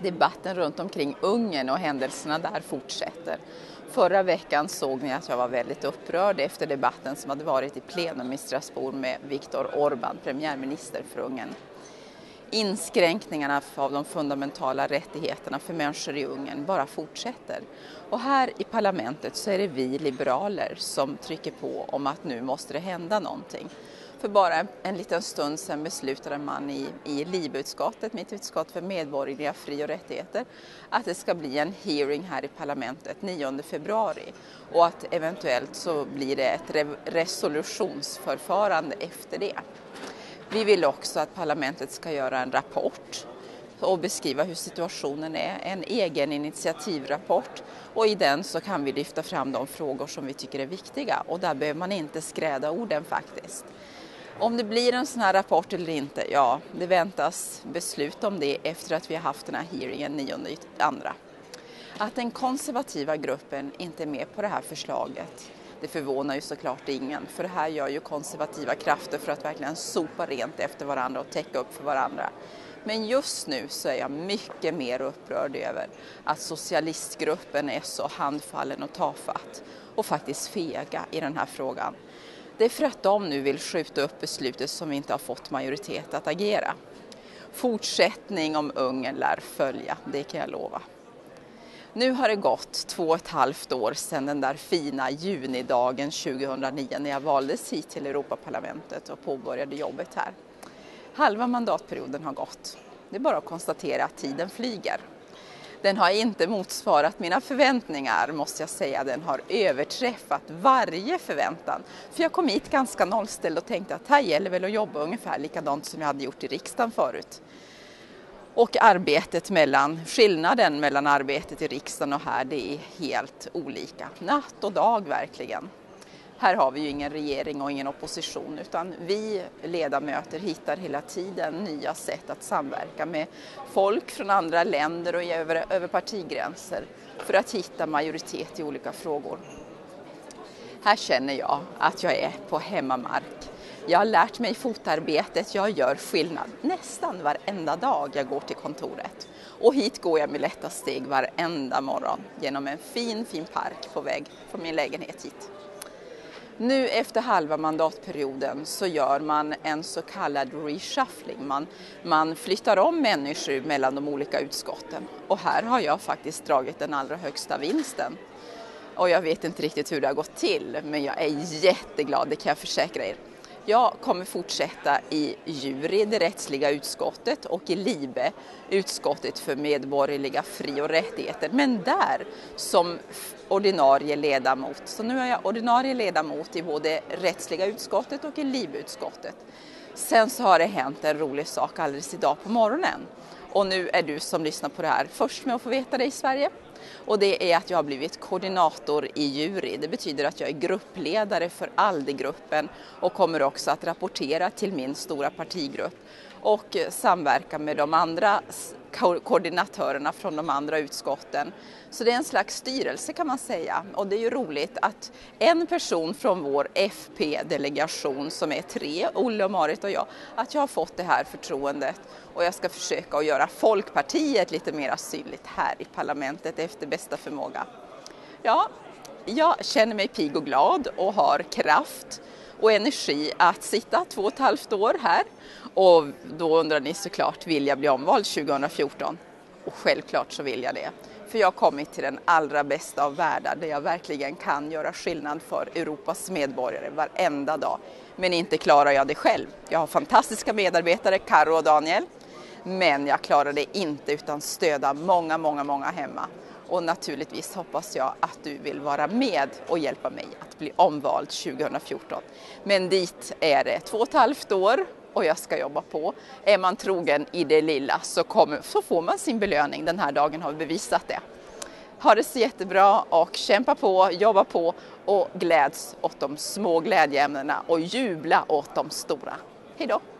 Debatten runt omkring Ungern och händelserna där fortsätter. Förra veckan såg ni att jag var väldigt upprörd efter debatten som hade varit i plenum i Strasbourg med Viktor Orbán, premiärminister för Ungern. Inskränkningarna av de fundamentala rättigheterna för människor i Ungern bara fortsätter. Och här i parlamentet så är det vi liberaler som trycker på om att nu måste det hända någonting. För bara en liten stund sedan beslutade man i LIBE-utskottet, mitt utskott för medborgerliga fri- och rättigheter, att det ska bli en hearing här i parlamentet 9 februari och att eventuellt så blir det ett resolutionsförfarande efter det. Vi vill också att parlamentet ska göra en rapport och beskriva hur situationen är, en egen initiativrapport, och i den så kan vi lyfta fram de frågor som vi tycker är viktiga, och där behöver man inte skräda orden faktiskt. Om det blir en sån här rapport eller inte, ja, det väntas beslut om det efter att vi har haft den här hearingen 9/2. Att den konservativa gruppen inte är med på det här förslaget, det förvånar ju såklart ingen, för det här gör ju konservativa krafter för att verkligen sopa rent efter varandra och täcka upp för varandra. Men just nu så är jag mycket mer upprörd över att socialistgruppen är så handfallen och tafatt och faktiskt fega i den här frågan. Det är för att de nu vill skjuta upp beslutet som vi inte har fått majoritet att agera. Fortsättning om Ungern lär följa, det kan jag lova. Nu har det gått 2,5 år sedan den där fina junidagen 2009 när jag valdes hit till Europaparlamentet och påbörjade jobbet här. Halva mandatperioden har gått. Det är bara att konstatera att tiden flyger. Den har inte motsvarat mina förväntningar, måste jag säga. Den har överträffat varje förväntan. För jag kom hit ganska nollställd och tänkte att här gäller väl att jobba ungefär likadant som jag hade gjort i riksdagen förut. Och skillnaden mellan arbetet i riksdagen och här, det är helt olika. Natt och dag verkligen. Här har vi ju ingen regering och ingen opposition, utan vi ledamöter hittar hela tiden nya sätt att samverka med folk från andra länder och över partigränser för att hitta majoritet i olika frågor. Här känner jag att jag är på hemmamark. Jag har lärt mig fotarbetet, jag gör skillnad nästan varenda dag jag går till kontoret. Och hit går jag med lätta steg varenda morgon genom en fin park på väg från min lägenhet hit. Nu efter halva mandatperioden så gör man en så kallad reshuffling. Man flyttar om människor mellan de olika utskotten. Och här har jag faktiskt dragit den allra högsta vinsten. Och jag vet inte riktigt hur det har gått till, men jag är jätteglad, det kan jag försäkra er. Jag kommer fortsätta i jury, det rättsliga utskottet, och i LIBE, utskottet för medborgerliga fri- och rättigheter. Men där som ordinarie ledamot. Så nu är jag ordinarie ledamot i både rättsliga utskottet och i LIBE-utskottet. Sen så har det hänt en rolig sak alldeles idag på morgonen. Och nu är du som lyssnar på det här först med att få veta det i Sverige. Och det är att jag har blivit koordinator i jury. Det betyder att jag är gruppledare för ALDE-gruppen och kommer också att rapportera till min stora partigrupp och samverka med de andra koordinatörerna från de andra utskotten. Så det är en slags styrelse kan man säga, och det är ju roligt att en person från vår FP-delegation som är 3, Olle och Marit och jag, att jag har fått det här förtroendet, och jag ska försöka att göra Folkpartiet lite mer synligt här i parlamentet efter bästa förmåga. Ja, jag känner mig pigg och glad och har kraft och energi att sitta 2,5 år här, och då undrar ni såklart, vill jag bli omvald 2014? Och självklart så vill jag det. För jag har kommit till den allra bästa av världar där jag verkligen kan göra skillnad för Europas medborgare varenda dag. Men inte klarar jag det själv. Jag har fantastiska medarbetare, Karo och Daniel. Men jag klarar det inte utan stöda många hemma. Och naturligtvis hoppas jag att du vill vara med och hjälpa mig att bli omvald 2014. Men dit är det 2,5 år. Och jag ska jobba på. Är man trogen i det lilla så får man sin belöning. Den här dagen har vi bevisat det. Ha det så jättebra och kämpa på, jobba på och gläds åt de små glädjeämnena och jubla åt de stora. Hej då!